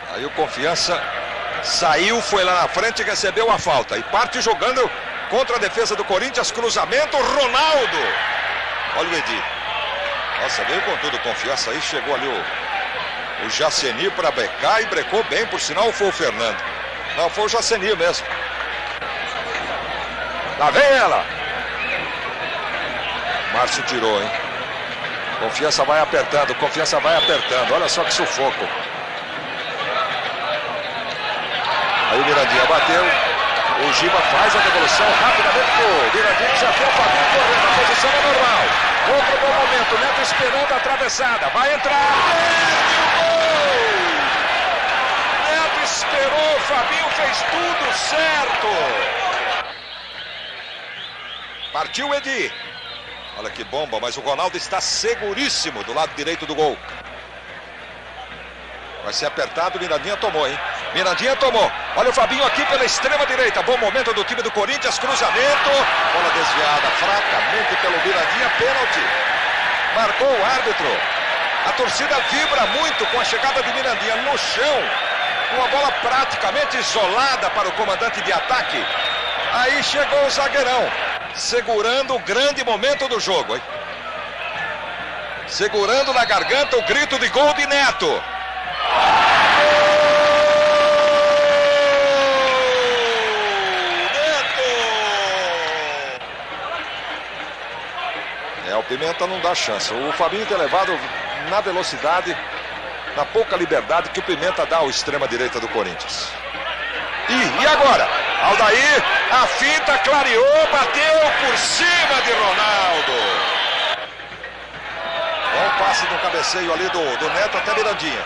Aí o Confiança saiu, foi lá na frente e recebeu a falta. E parte jogando contra a defesa do Corinthians. Cruzamento, Ronaldo. Olha o Edi. Nossa, veio com tudo. Confiança aí, chegou ali o Jaceni para brecar e brecou bem. Por sinal foi o Fernando. Não, foi o Jaceni mesmo. Lá vem ela. Márcio tirou, hein? Confiança vai apertando, Confiança vai apertando. Olha só que sufoco. Aí o Mirandinha bateu. O Giba faz a devolução rapidamente pro Mirandinha, já tem o Fabinho correndo. A posição é normal. Outro bom momento. Neto esperando a atravessada. Vai entrar. Gol! Neto esperou. O Fabinho fez tudo certo. Partiu o Edi. Olha que bomba, mas o Ronaldo está seguríssimo do lado direito do gol. Vai ser apertado, Mirandinha tomou, hein? Mirandinha tomou. Olha o Fabinho aqui pela extrema direita. Bom momento do time do Corinthians, cruzamento. Bola desviada fracamente pelo Mirandinha, pênalti. Marcou o árbitro. A torcida vibra muito com a chegada de Mirandinha no chão. Uma bola praticamente isolada para o comandante de ataque. Aí chegou o zagueirão, segurando o grande momento do jogo, hein? Segurando na garganta o grito de gol de Neto. O Pimenta não dá chance. O Fabinho tem levado na velocidade, na pouca liberdade que o Pimenta dá ao extrema direita do Corinthians. E agora? Aldair, a finta, clareou, bateu por cima de Ronaldo. Bom passe no cabeceio ali do Neto até Mirandinha.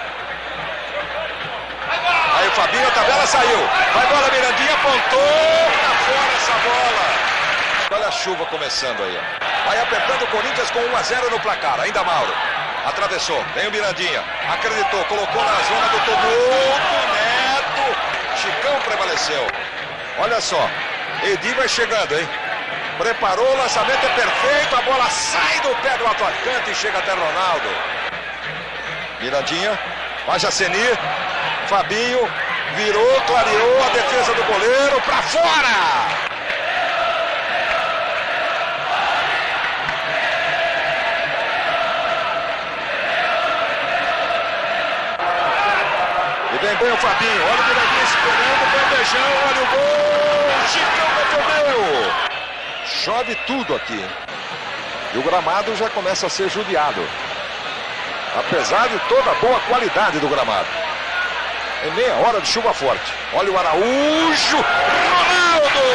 Aí o Fabinho, a tabela saiu. Vai bola, Mirandinha, apontou pra fora essa bola. Olha a chuva começando aí, ó. Vai apertando o Corinthians com 1-0 no placar. Ainda Mauro. Atravessou. Vem o Mirandinha. Acreditou. Colocou na zona do tumulto. Neto. Chicão prevaleceu. Olha só. Edi vai chegando, hein? Preparou. O lançamento é perfeito. A bola sai do pé do atacante e chega até Ronaldo. Mirandinha. Vai Jaceni. Fabinho. Virou. Clareou a defesa do goleiro. Pra fora! Vem bem o Fabinho, olha o Mirandinha esperando o bandejão, olha o gol, Chicão defendeu. Chove tudo aqui. E o gramado já começa a ser judiado. Apesar de toda a boa qualidade do gramado. É meia hora de chuva forte. Olha o Araújo, Ronaldo!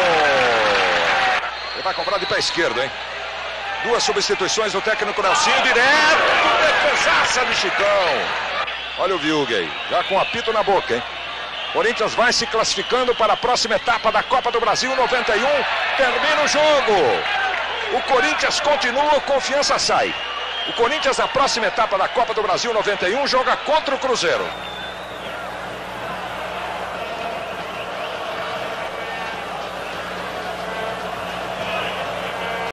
Ele vai comprar de pé esquerdo, hein? Duas substituições do técnico Nelsinho, direto, defesaça de Chicão. Olha o Vilgay, já com apito na boca, hein? Corinthians vai se classificando para a próxima etapa da Copa do Brasil 91. Termina o jogo. O Corinthians continua, Confiança sai. O Corinthians na próxima etapa da Copa do Brasil 91 joga contra o Cruzeiro.